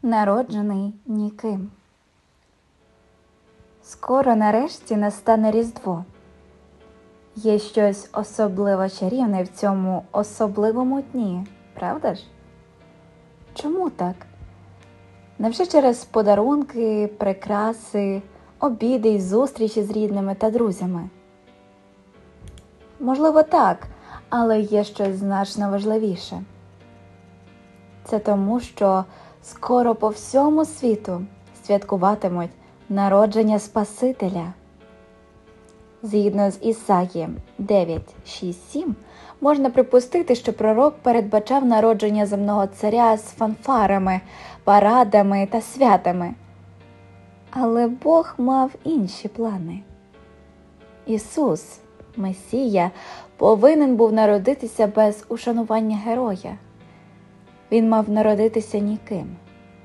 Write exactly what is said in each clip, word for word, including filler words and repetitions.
Народжений ніким. Скоро нарешті настане Різдво. Є щось особливо чарівне в цьому особливому дні, правда ж? Чому так? Невже через подарунки, прикраси, обіди й зустрічі з рідними та друзями? Можливо, так, але є щось значно важливіше. Це тому, що скоро по всьому світу святкуватимуть народження Спасителя. Згідно з Ісаї дев'ять, шість, сім, можна припустити, що пророк передбачав народження земного царя з фанфарами, парадами та святами. Але Бог мав інші плани. Ісус, Месія, повинен був народитися без ушанування героя. Він мав народитися ніким.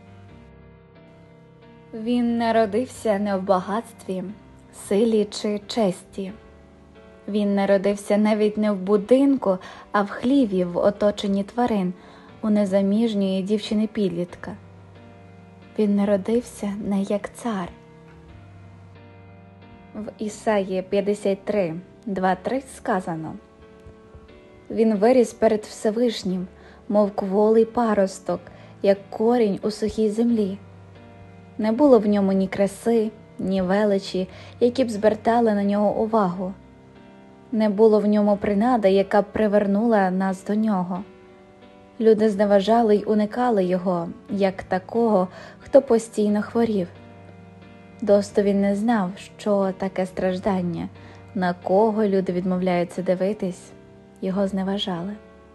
Він народився не в багатстві, силі чи честі. Він народився навіть не в будинку, а в хліві в оточенні тварин, у незаміжньої дівчини-підлітка. Він народився не як цар. В Ісаї п'ятдесят три, два, три сказано: «Він виріс перед Всевишнім, мов кволий паросток, як корінь у сухій землі. Не було в ньому ні краси, ні величі, які б звертали на нього увагу. Не було в ньому принади, яка б привернула нас до нього. Люди зневажали й уникали його, як такого, хто постійно хворів. Досто він не знав, що таке страждання, на кого люди відмовляються дивитись, його зневажали».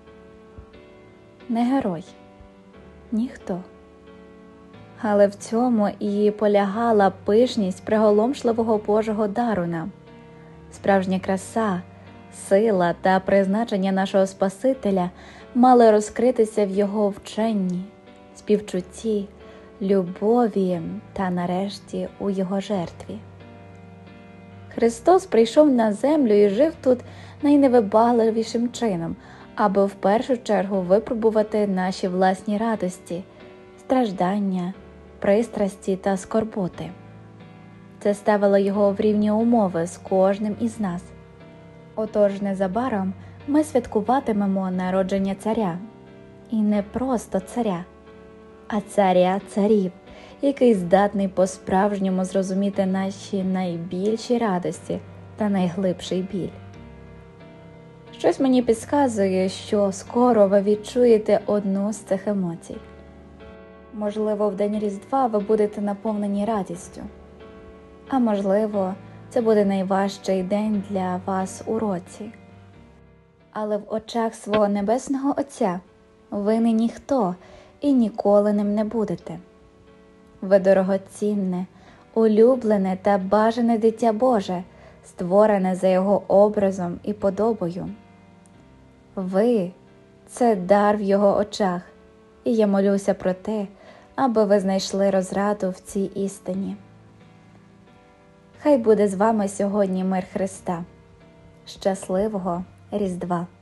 Не герой, ніхто. Але в цьому і полягала пишність приголомшливого Божого дару нам. Справжня краса, сила та призначення нашого Спасителя мали розкритися в Його вченні, співчутті, любові та, нарешті, у Його жертві. Христос прийшов на землю і жив тут найневибагливішим чином, аби в першу чергу випробувати наші власні радості, страждання, пристрасті та скорботи. Це ставило його в рівні умови з кожним із нас. Отож незабаром ми святкуватимемо народження царя. І не просто царя, а царя царів, який здатний по-справжньому зрозуміти наші найбільші радості та найглибший біль. Щось мені підказує, що скоро ви відчуєте одну з цих емоцій. Можливо, в день Різдва ви будете наповнені радістю. А можливо, це буде найважчий день для вас у році. Але в очах свого Небесного Отця ви не ніхто і ніколи ним не будете. Ви дорогоцінне, улюблене та бажане дитя Боже, створене за Його образом і подобою. Ви – це дар в Його очах, і я молюся про те, аби ви знайшли розраду в цій істині. Хай буде з вами сьогодні мир Христа. Щасливого Різдва!